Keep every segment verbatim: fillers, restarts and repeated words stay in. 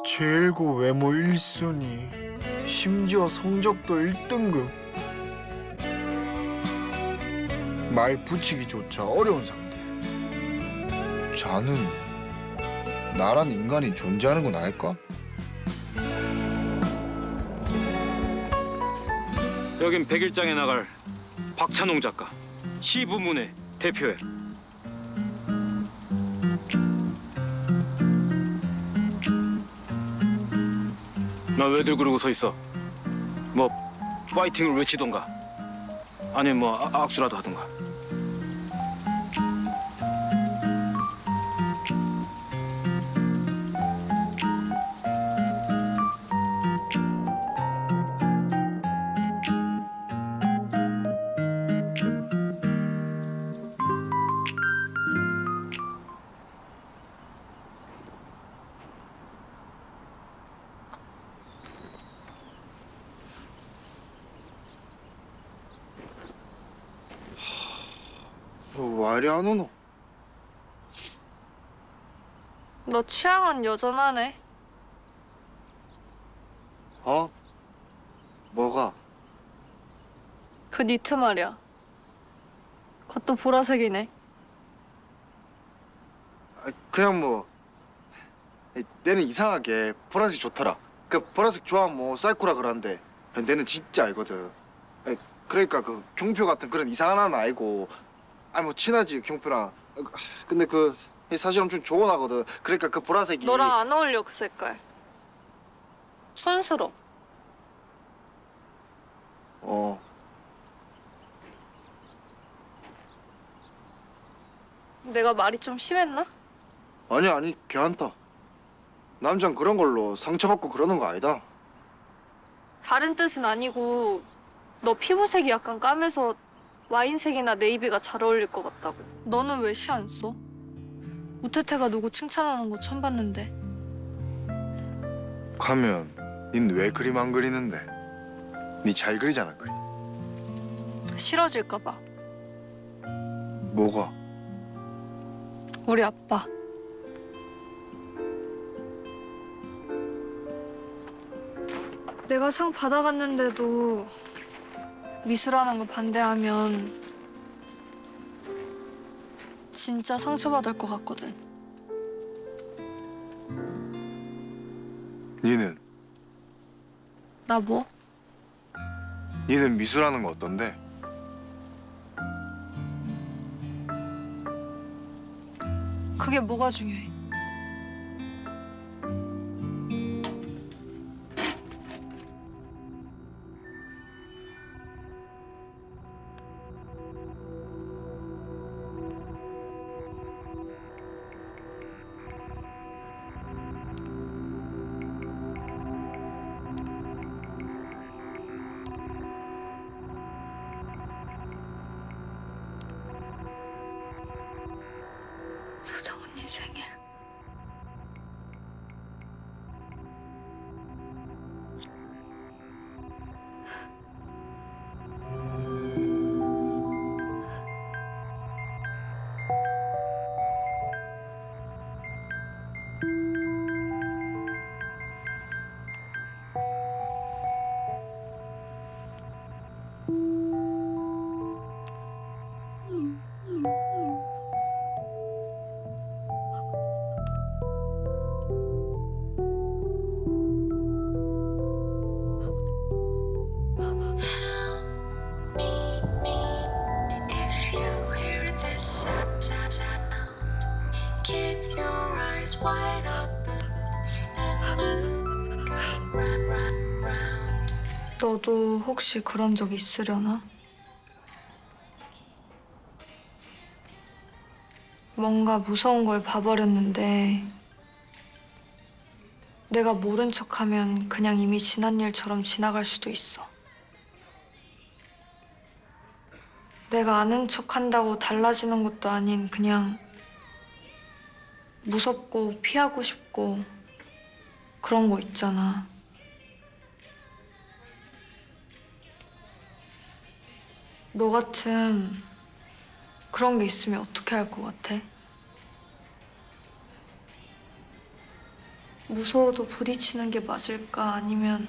제일고 외모 일 순위, 심지어 성적도 일 등급. 말 붙이기조차 어려운 상대. 자는 나란 인간이 존재하는 건 알까? 여긴 백일장에 나갈 박찬홍 작가, 시부문의 대표야. 나 왜들 그러고 서 있어? 뭐 파이팅을 외치던가, 아니면 뭐 아, 악수라도 하던가. 왜 이리 안 오노? 너 취향은 여전하네. 어? 뭐가? 그 니트 말이야. 그것도 보라색이네. 아, 그냥 뭐 내는 이상하게 보라색 좋더라. 그 보라색 좋아하면 뭐 사이코라 그러는데 내는 진짜 알거든. 아니, 그러니까 그 경표 같은 그런 이상한 하나 아니고, 아니 뭐 친하지 경표랑. 근데 그 사실 엄청 좋은 하거든. 그러니까 그 보라색이 너랑 안 어울려 그 색깔. 촌스러워. 어. 내가 말이 좀 심했나? 아니 아니 괜찮다. 남잔 그런 걸로 상처받고 그러는 거 아니다. 다른 뜻은 아니고 너 피부색이 약간 까매서 와인색이나 네이비가 잘 어울릴 것 같다고. 너는 왜 시 안 써? 우태태가 누구 칭찬하는 거 처음 봤는데. 가면 닌 왜 그림 안 그리는데? 니 잘 그리잖아 그림. 싫어질까 봐. 뭐가? 우리 아빠. 내가 상 받아갔는데도 미술하는 거 반대하면 진짜 상처받을 것 같거든. 니는? 나 뭐? 니는 미술하는 거 어떤데? 그게 뭐가 중요해? 수정 언니 생일. 너도 혹시 그런 적 있으려나? 뭔가 무서운 걸 봐버렸는데 내가 모른 척하면 그냥 이미 지난 일처럼 지나갈 수도 있어. 내가 아는 척한다고 달라지는 것도 아닌 그냥 무섭고 피하고 싶고 그런 거 있잖아. 너 같은 그런 게 있으면 어떻게 할 것 같아? 무서워도 부딪히는 게 맞을까? 아니면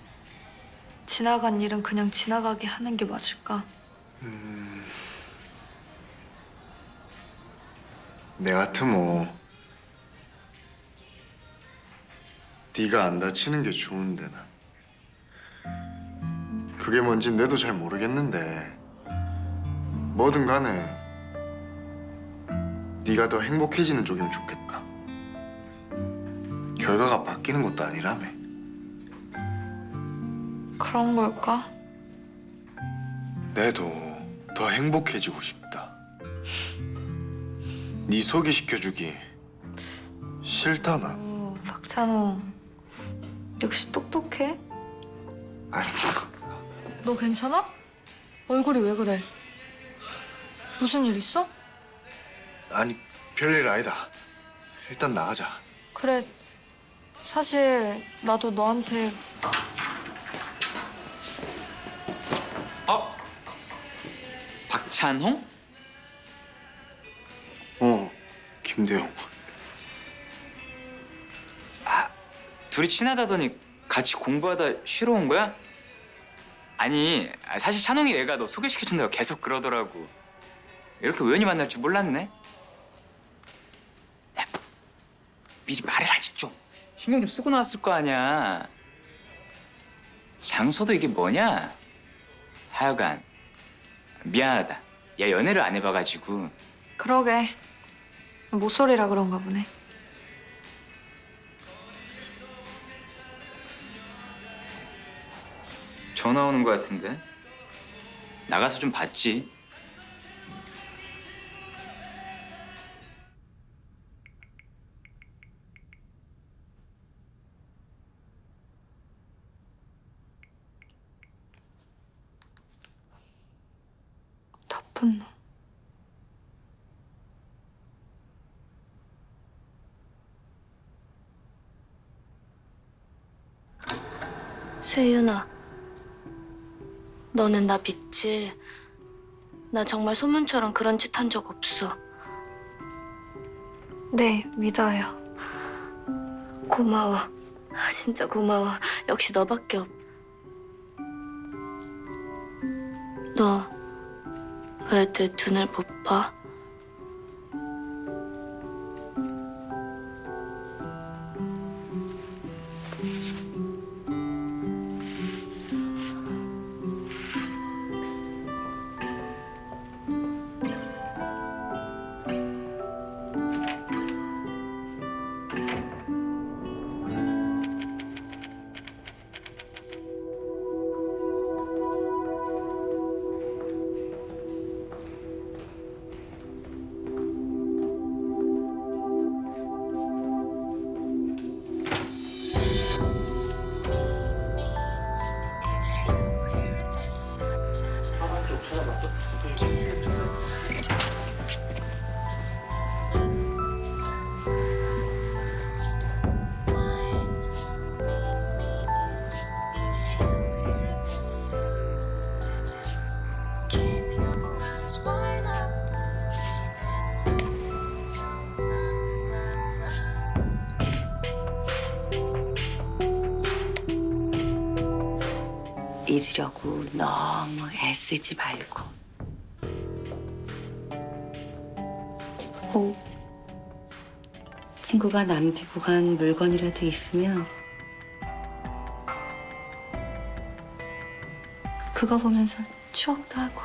지나간 일은 그냥 지나가게 하는 게 맞을까? 음... 내 같으면 네가 안 다치는 게 좋은데 난. 그게 뭔진 내도 잘 모르겠는데 뭐든 간에 네가 더 행복해지는 쪽이면 좋겠다. 결과가 바뀌는 것도 아니라며. 그런 걸까? 내도 더 행복해지고 싶다. 네 소개시켜주기 싫다 난. 오, 박찬호 역시 똑똑해. 아니 너 괜찮아? 얼굴이 왜 그래? 무슨 일 있어? 아니 별일 아니다. 일단 나가자. 그래, 사실 나도 너한테 어? 박찬홍? 어, 김대용. 둘이 친하다더니 같이 공부하다 쉬러 온 거야? 아니, 사실 찬홍이 얘가 너 소개시켜준다고 계속 그러더라고. 이렇게 우연히 만날 줄 몰랐네. 야, 미리 말을 하지 좀. 신경 좀 쓰고 나왔을 거 아니야. 장소도 이게 뭐냐? 하여간 미안하다. 야, 연애를 안 해봐가지고. 그러게 모쏠이라 그런가 보네. 전화 오는 거 같은데. 나가서 좀 봤지. 나쁜 놈. 세윤아, 너는 나 믿지? 나 정말 소문처럼 그런 짓 한 적 없어. 네, 믿어요. 고마워. 아, 진짜 고마워. 역시 너밖에 없. 너 왜 내 눈을 못 봐? 잊으려고 너무 애쓰지 말고. 혹 친구가 남기고 간 물건이라도 있으면 그거 보면서 추억도 하고.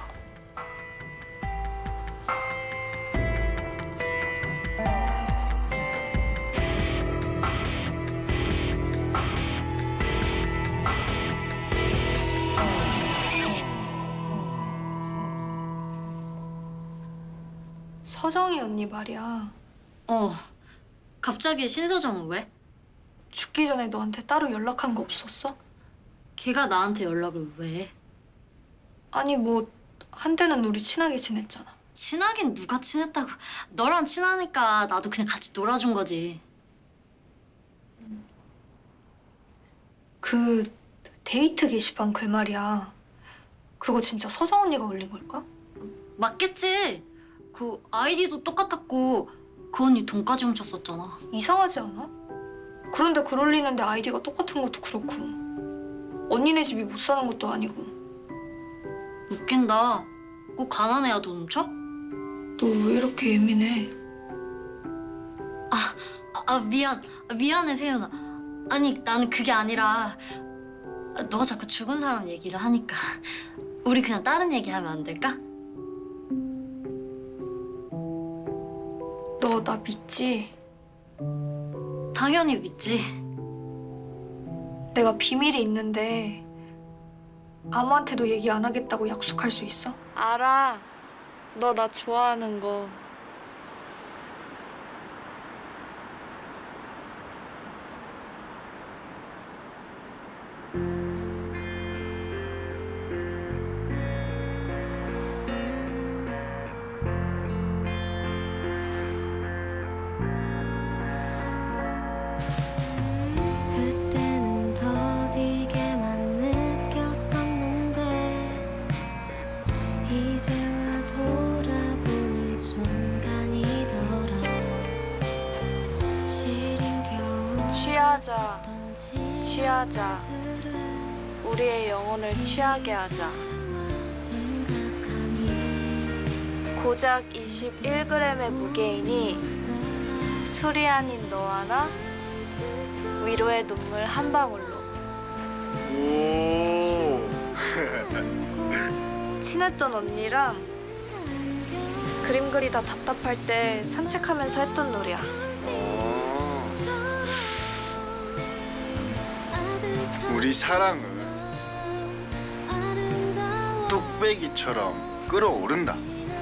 서정이 언니 말이야. 어, 갑자기 신서정은 왜? 죽기 전에 너한테 따로 연락한 거 없었어? 걔가 나한테 연락을 왜 해? 아니 뭐 한때는 우리 친하게 지냈잖아. 친하긴 누가 친했다고. 너랑 친하니까 나도 그냥 같이 놀아준 거지. 그 데이트 게시판 글 말이야. 그거 진짜 서정 언니가 올린 걸까? 맞겠지. 그 아이디도 똑같았고 그 언니 돈까지 훔쳤었잖아. 이상하지 않아? 그런데 글 올리는데 아이디가 똑같은 것도 그렇고 언니네 집이 못 사는 것도 아니고. 웃긴다. 꼭 가난해야 돈 훔쳐? 너 왜 이렇게 예민해? 아, 아 미안. 아, 미안해 세윤아. 아니 나는 그게 아니라 아, 너가 자꾸 죽은 사람 얘기를 하니까 우리 그냥 다른 얘기하면 안 될까? 너 나 믿지? 당연히 믿지. 내가 비밀이 있는데 아무한테도 얘기 안 하겠다고 약속할 수 있어? 알아. 너 나 좋아하는 거. 그때는 더디게만 느꼈었는데 이제와 돌아보니 순간이더라. 시린 겨울 취하자. 취하자. 우리의 영혼을 취하게 하자. 고작 이십일 그램의 무게이니 술이 아닌 너와 나 위로의 눈물 한 방울로. 오. 친했던 언니랑 그림 그리다 답답할 때 산책하면서 했던 놀이야. 어. 우리 사랑은 뚝배기처럼 끓어오른다.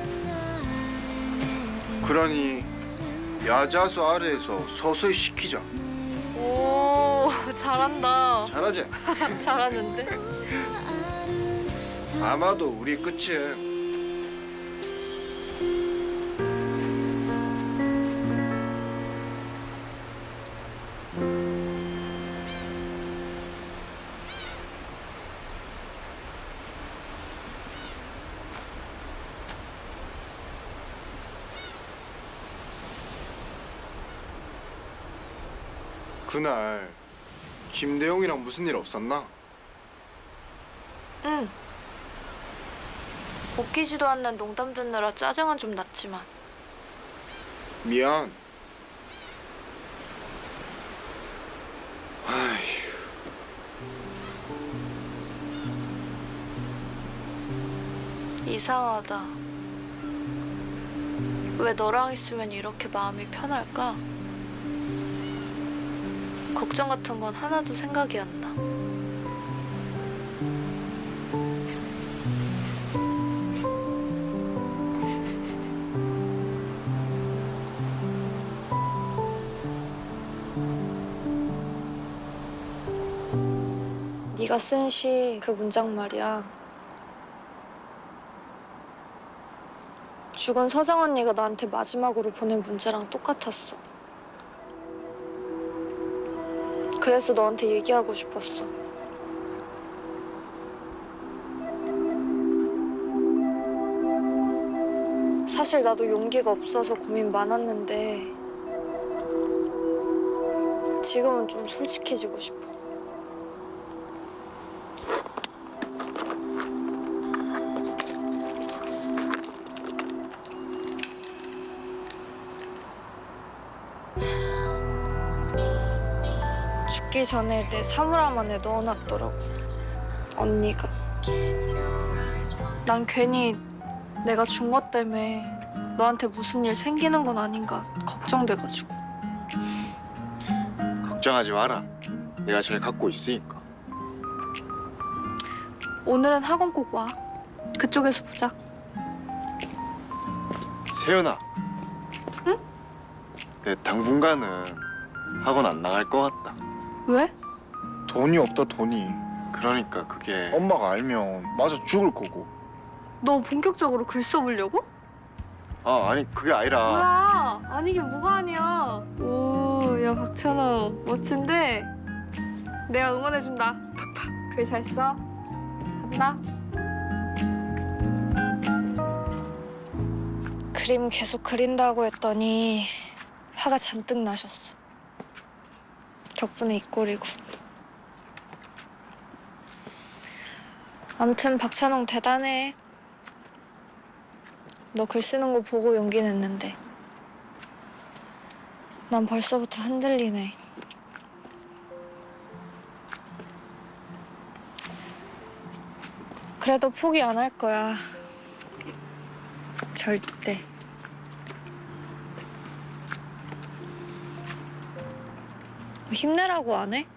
그러니 야자수 아래에서 서서히 식히자. 오, 잘한다. 잘하지? 잘하는데? 아마도 우리 끝은 그날 김대용이랑 무슨 일 없었나? 응. 웃기지도 않는 농담 듣느라 짜증은 좀 났지만. 미안. 아휴. 이상하다. 왜 너랑 있으면 이렇게 마음이 편할까? 걱정 같은 건 하나도 생각이 안 나. 네가 쓴 시 그 문장 말이야. 죽은 서정 언니가 나한테 마지막으로 보낸 문자랑 똑같았어. 그래서 너한테 얘기하고 싶었어. 사실 나도 용기가 없어서 고민 많았는데 지금은 좀 솔직해지고 싶어. 죽기 전에 내 사물함 안에 넣어놨더라고, 언니가. 난 괜히 내가 준 것 때문에 너한테 무슨 일 생기는 건 아닌가 걱정돼가지고. 걱정하지 마라. 내가 잘 갖고 있으니까. 오늘은 학원 꼭 와. 그쪽에서 보자. 세연아. 응? 내 당분간은 학원 안 나갈 것 같다. 왜? 돈이 없다, 돈이. 그러니까 그게 엄마가 알면 맞아 죽을 거고. 너 본격적으로 글 써보려고? 아, 아니 그게 아니라. 뭐야? 아니긴 뭐가 아니야. 오, 야 박찬호 멋진데? 내가 응원해준다. 팍팍. 글 잘 써. 간다. 그림 계속 그린다고 했더니 화가 잔뜩 나셨어. 덕분에 이 꼴이고. 암튼 박찬홍 대단해. 너 글 쓰는 거 보고 용기 냈는데 난 벌써부터 흔들리네. 그래도 포기 안 할 거야. 절대. 힘내라고 안 해?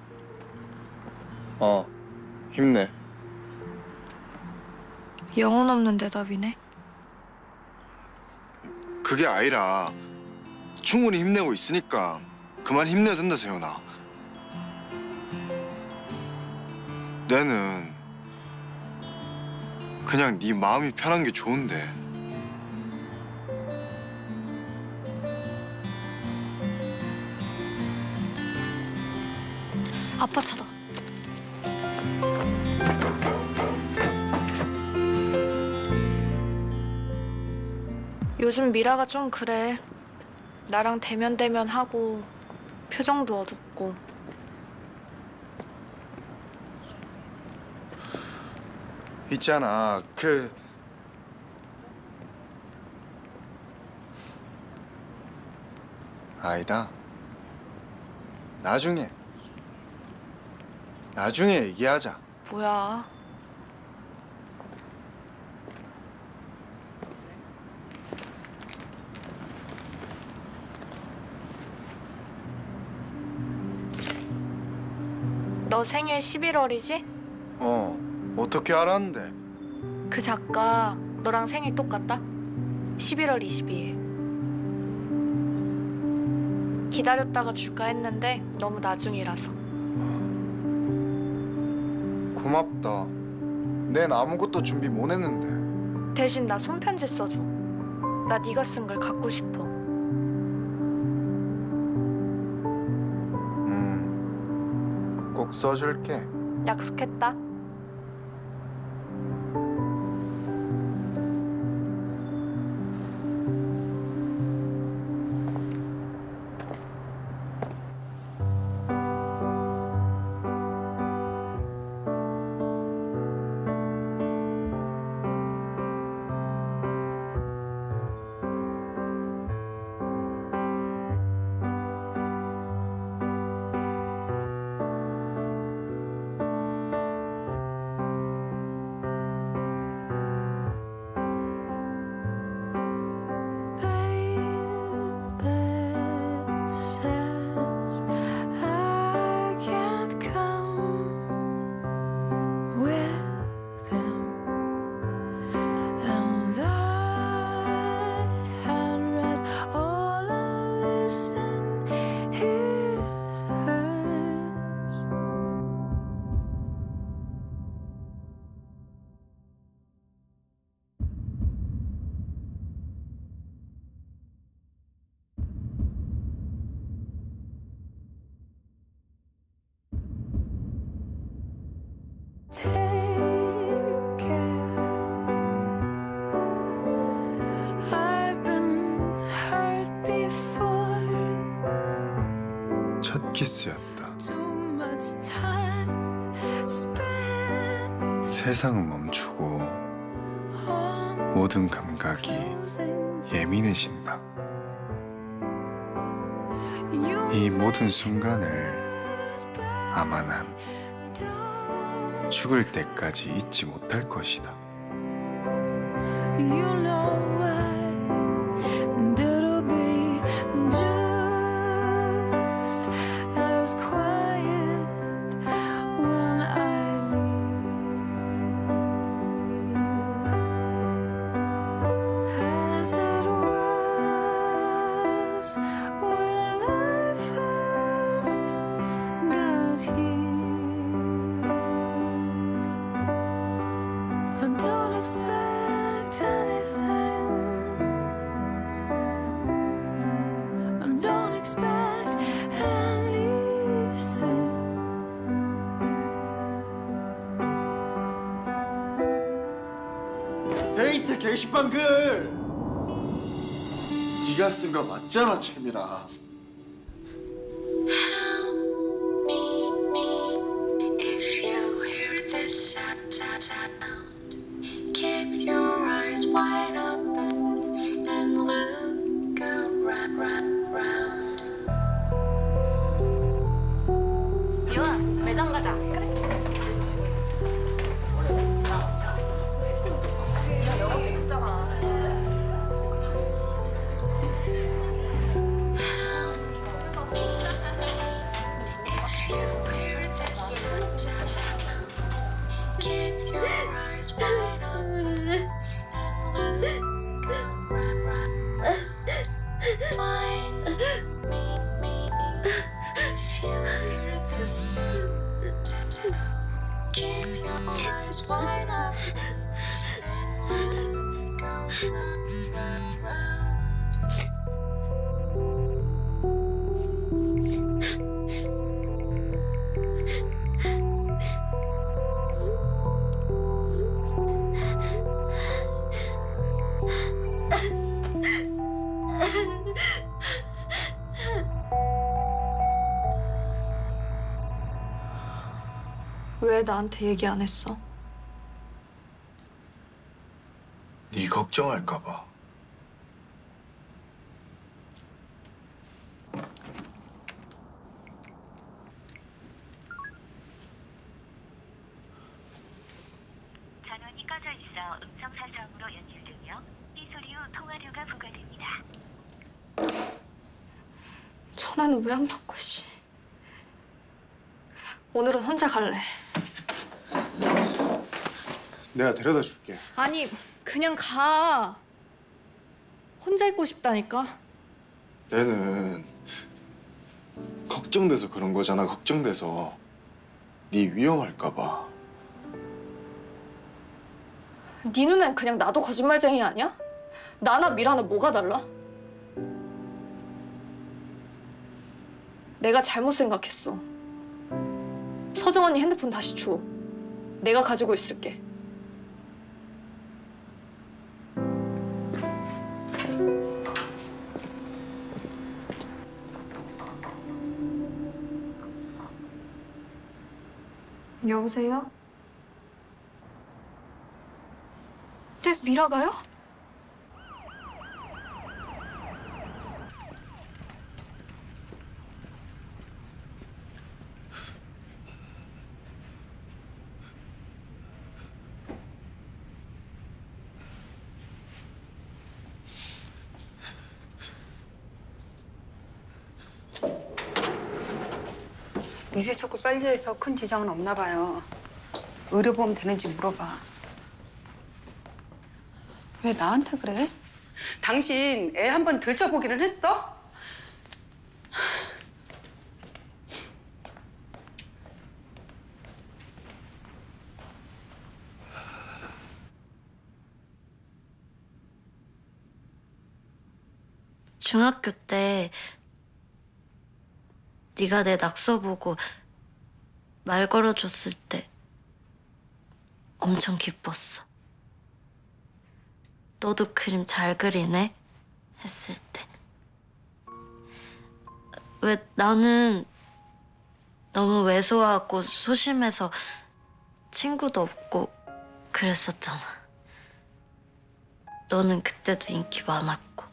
어, 힘내. 영혼 없는 대답이네. 그게 아니라 충분히 힘내고 있으니까 그만 힘내야 된다, 세훈아. 내는 그냥 네 마음이 편한 게 좋은데. 아빠 차다. 요즘 미라가 좀 그래. 나랑 대면대면 하고 표정도 어둡고. 있잖아, 그 아니다. 나중에 나중에 얘기하자. 뭐야? 너 생일 십일월이지? 어, 어떻게 알았는데? 그 작가 너랑 생일 똑같다? 십일월 이십이일. 기다렸다가 줄까 했는데 너무 나중이라서. 고맙다. 낸 아무것도 준비 못 했는데. 대신 나 손편지 써줘. 나 네가 쓴 걸 갖고 싶어. 음, 꼭 써줄게. 약속했다. 첫 키스였다. 세상은 멈추고 모든 감각이 예민해진 박. 이 모든 순간을 아마 난 죽을 때까지 잊지 못할 것이다. 데이트 게시판 글! 네가 쓴 거 맞잖아, 채미라. 가자. 그래. 왜 나한테 얘기 안 했어? 네 걱정할까 봐. 전원이 꺼져 있어 음성 사서음으로 연결되며 이 소리 후 통화료가 부과됩니다. 전화는 왜 안 받고 씨. 오늘은 혼자 갈래. 내가 데려다 줄게. 아니 그냥 가. 혼자 있고 싶다니까. 내는 걱정돼서 그런 거잖아. 걱정돼서 네 위험할까 봐. 네 눈엔 그냥 나도 거짓말쟁이 아니야? 나나 미라나 뭐가 달라? 내가 잘못 생각했어. 서정 언니 핸드폰 다시 줘. 내가 가지고 있을게. 여보세요? 네, 미라가요? 미세척구 빨리해서 큰 지장은 없나 봐요. 의료보험 되는지 물어봐. 왜 나한테 그래? 당신 애 한번 들춰보기는 했어? 중학교 때 네가 내 낙서 보고 말 걸어줬을 때 엄청 기뻤어. 너도 그림 잘 그리네? 했을 때. 왜 나는 너무 왜소하고 소심해서 친구도 없고 그랬었잖아. 너는 그때도 인기 많았고.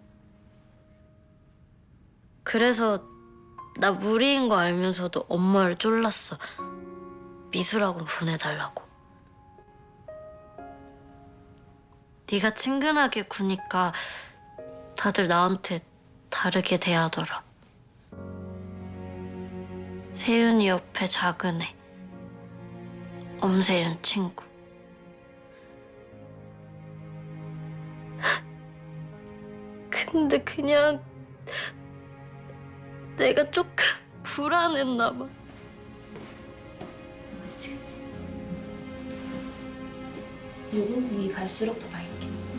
그래서 나 무리인 거 알면서도 엄마를 쫄랐어. 미술학원 보내달라고. 네가 친근하게 구니까 다들 나한테 다르게 대하더라. 세윤이 옆에 작은 애. 엄세윤 친구. 근데 그냥 내가 조금 불안했나 봐. 그치 그치. 위 갈수록 더 밝게.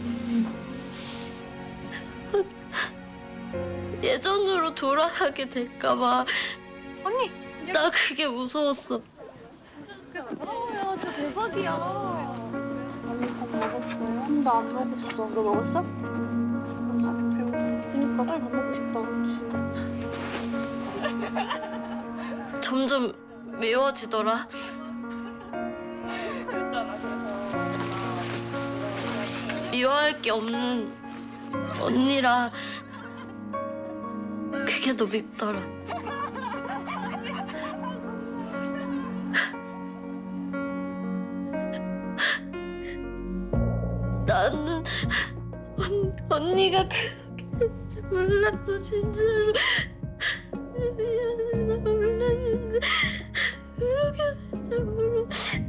예전으로 돌아가게 될까 봐. 언니! 나 그게 무서웠어. 진짜 부러워요. 저 대박이야. 언니 밥 먹었어요? 나 안 먹었어. 너 먹었어? 나 배고파. 그니까 빨리 밥 먹고 싶다. 점점 미워지더라. 미워할 게 없는 언니라 그게 더 밉더라. 나는 언, 언니가 그렇게 될 줄 몰랐어 진짜로. 미안해 나 몰랐는데 그렇게 될 줄 몰라.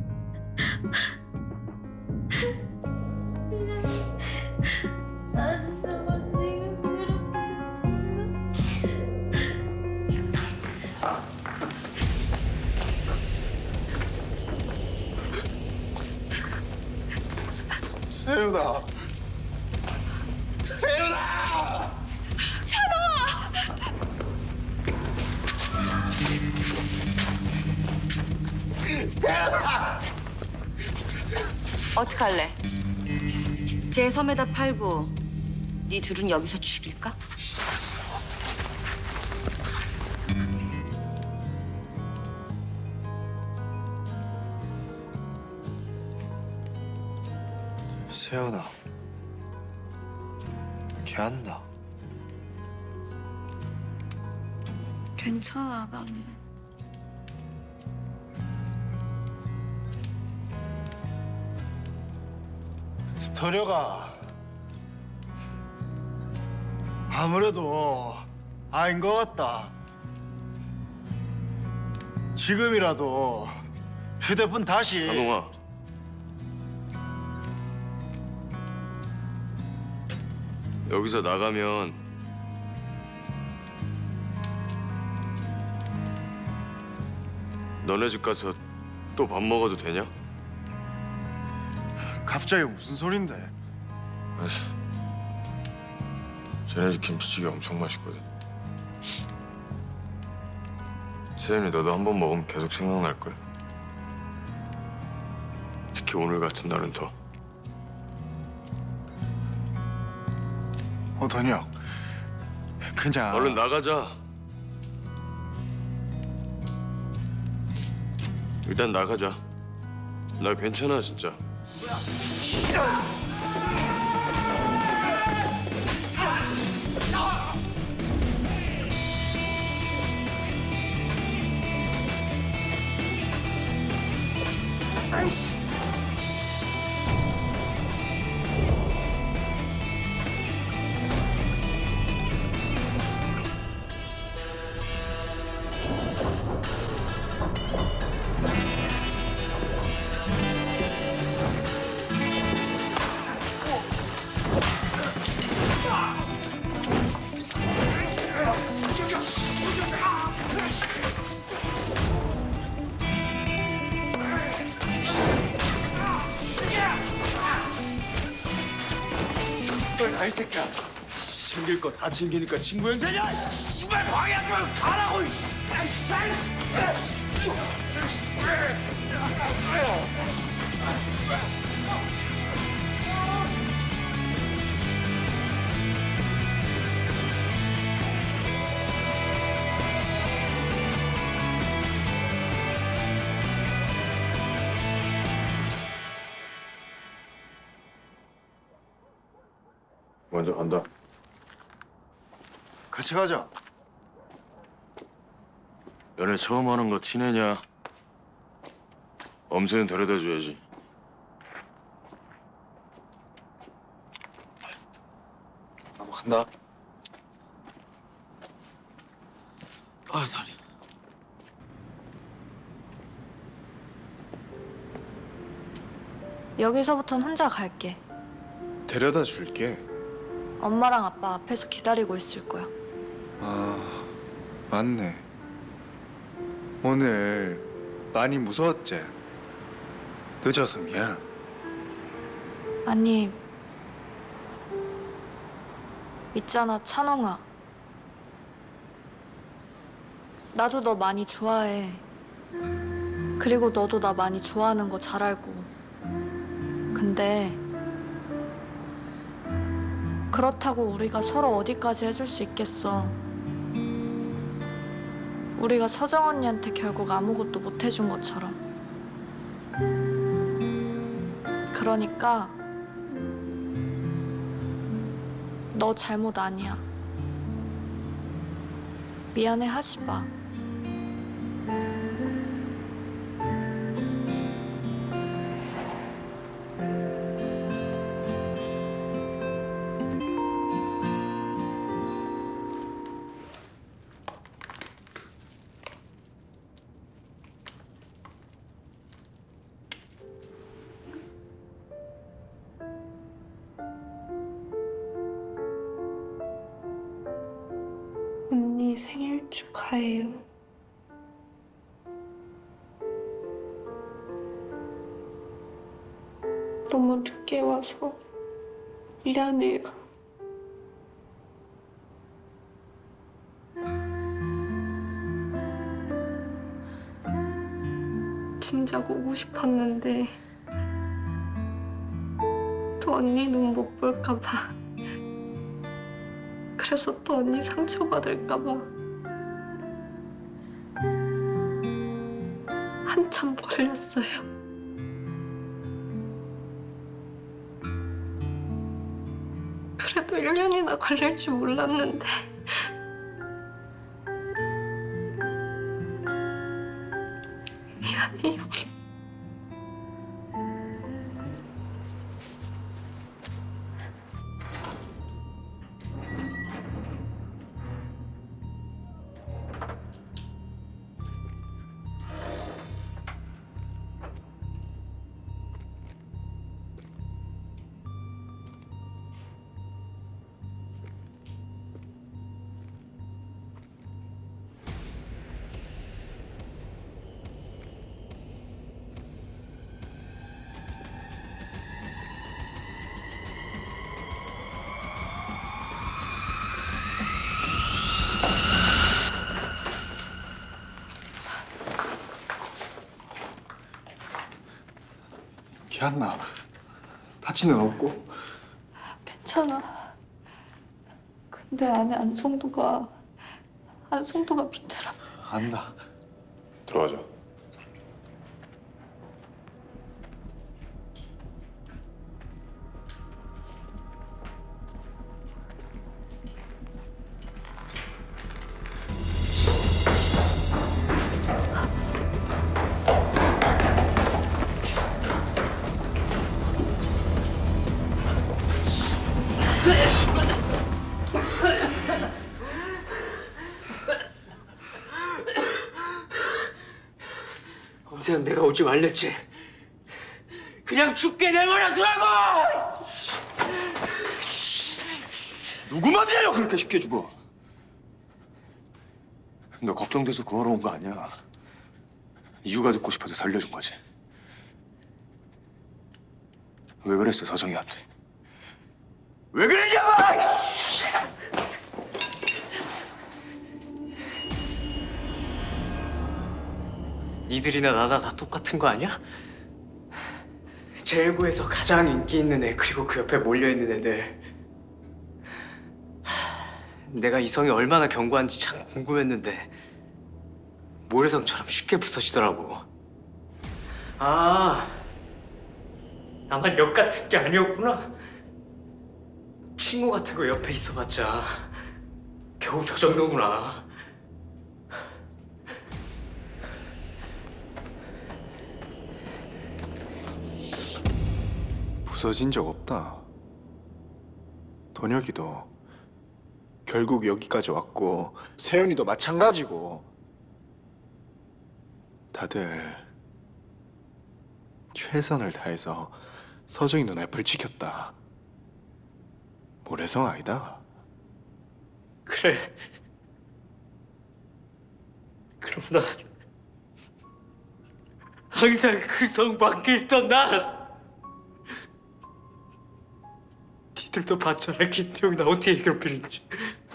나 진짜 언니가 그렇게 세윤아. 세윤아! 세윤아! 어떡할래? 제 섬에다 팔고 네 둘은 여기서 죽일까? 세윤아. 걔한다. 괜찮아 나는. 더녀가 아무래도 아닌 것 같다. 지금이라도 휴대폰 다시. 한홍아. 여기서 나가면 너네 집 가서 또 밥 먹어도 되냐? 갑자기 무슨 소린데? 쟤네 집 김치찌개 엄청 맛있거든. 세연이 너도 한 번 먹으면 계속 생각날걸. 특히 오늘 같은 날은 더. 어, 더녀. 그냥 얼른 나가자. 일단 나가자. 나 괜찮아 진짜. 아이씨. 이 새끼야. 챙길 거 다 챙기니까 친구 행세냐? 이발 방해하지 말고 가라고. 먼저 간다. 같이 가자. 연애 처음 하는 거 티내냐? 엄새는 데려다 줘야지. 나도 간다. 아 다리. 여기서부턴 혼자 갈게. 데려다 줄게. 엄마랑 아빠 앞에서 기다리고 있을 거야. 아, 맞네. 오늘 많이 무서웠지? 늦어서 미안. 아니, 있잖아, 찬홍아. 나도 너 많이 좋아해. 그리고 너도 나 많이 좋아하는 거 잘 알고. 근데 그렇다고 우리가 서로 어디까지 해줄 수 있겠어. 우리가 서정 언니한테 결국 아무것도 못 해준 것처럼. 그러니까 너 잘못 아니야. 미안해 하지 마. 축하해요. 너무 늦게 와서 미안해요. 진작 오고 싶었는데 또 언니 눈 못 볼까 봐. 그래서 또 언니 상처받을까 봐 한참 걸렸어요. 그래도 일 년이나 걸릴 줄 몰랐는데 미안해요. 기한나 다친 데는 없고? 괜찮아. 근데 안에 안성도가 안성도가 비틀어. 안다. 들어가자. 엄세현 내가 오지 말랬지. 그냥 죽게 내버려 두라고! 누구 맘대로 그렇게 쉽게 죽어? 너 걱정돼서 구하러 온 거 아니야. 이유가 듣고 싶어서 살려준 거지. 왜 그랬어, 서정이한테? 왜 그랬냐고! 니들이나 나나 다 똑같은 거 아니야? 제일고에서 가장 인기 있는 애 그리고 그 옆에 몰려있는 애들. 내가 이성이 얼마나 견고한지 참 궁금했는데 모래성처럼 쉽게 부서지더라고. 아, 나만 역 같은 게 아니었구나. 친구 같은 거 옆에 있어봤자 겨우 저 정도구나. 부서진 적 없다. 돈혁이도 결국 여기까지 왔고 세윤이도 마찬가지고 다들 최선을 다해서 서정이 누나의 불 지켰다. 모래성 아니다. 그래. 그럼 난 항상 그 성 밖에 있던 난 니들도 봤잖아. 김태형이 나 어떻게 괴롭히는지.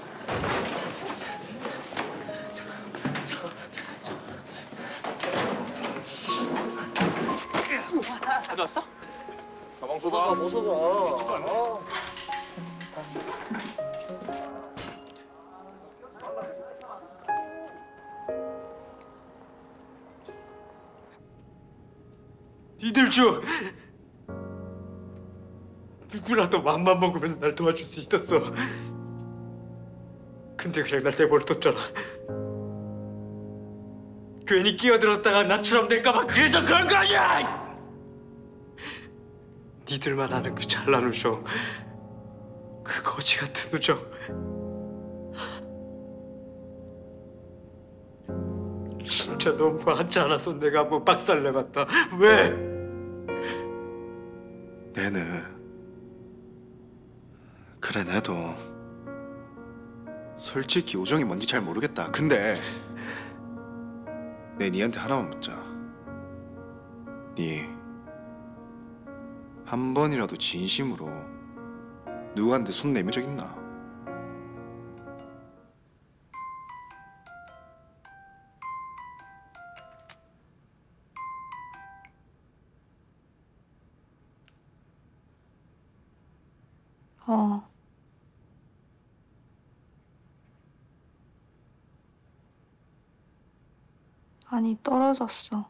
가져왔어? 가방 줘봐. 벗어봐. 니들 중 누구라도 맘만 먹으면 날 도와줄 수 있었어. 근데 그냥 날 내버려뒀잖아. 괜히 끼어들었다가 나처럼 될까봐 그래서 그런 거 아니야! 니들만 아는 그 잘난 우정, 그 거지 같은 우정. 진짜 너무하지 않아서 내가 한번 박살내봤다. 왜? 내는 그래 내도 솔직히 우정이 뭔지 잘 모르겠다. 근데 내 니한테 하나만 묻자. 니 한 번이라도 진심으로 누구한테 손 내민 적 있나? 어. 아니, 떨어졌어.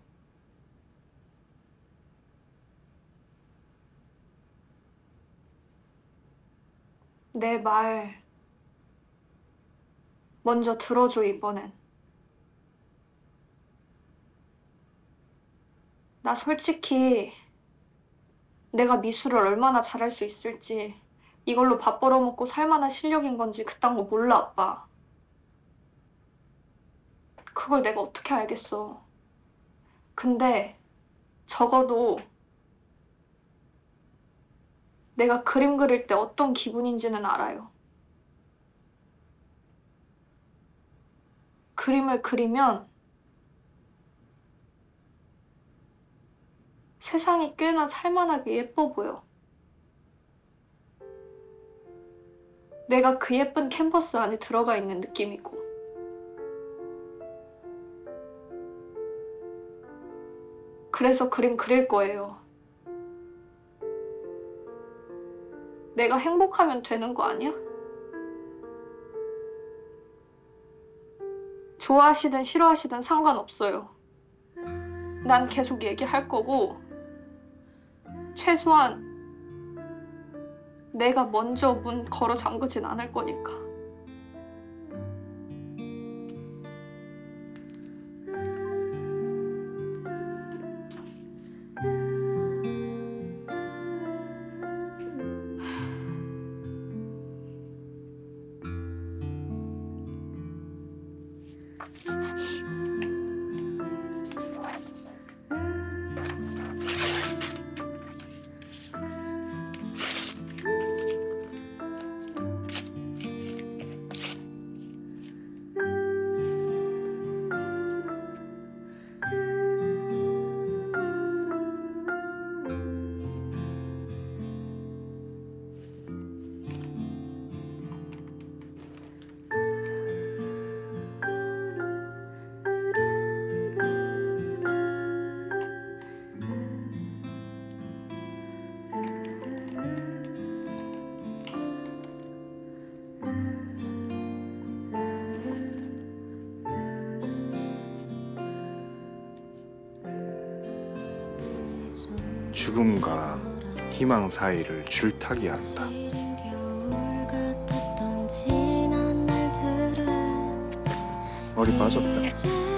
내 말 먼저 들어줘, 이번엔. 나 솔직히 내가 미술을 얼마나 잘할 수 있을지, 이걸로 밥 벌어먹고 살만한 실력인 건지 그딴 거 몰라, 아빠. 그걸 내가 어떻게 알겠어. 근데 적어도 내가 그림 그릴 때 어떤 기분인지는 알아요. 그림을 그리면 세상이 꽤나 살만하게 예뻐 보여. 내가 그 예쁜 캔버스 안에 들어가 있는 느낌이고. 그래서 그림 그릴 거예요. 내가 행복하면 되는 거 아니야? 좋아하시든 싫어하시든 상관없어요. 난 계속 얘기할 거고, 최소한 내가 먼저 문 걸어 잠그진 않을 거니까. 죽음과 희망 사이를 줄타기 한다. 머리 빠졌다.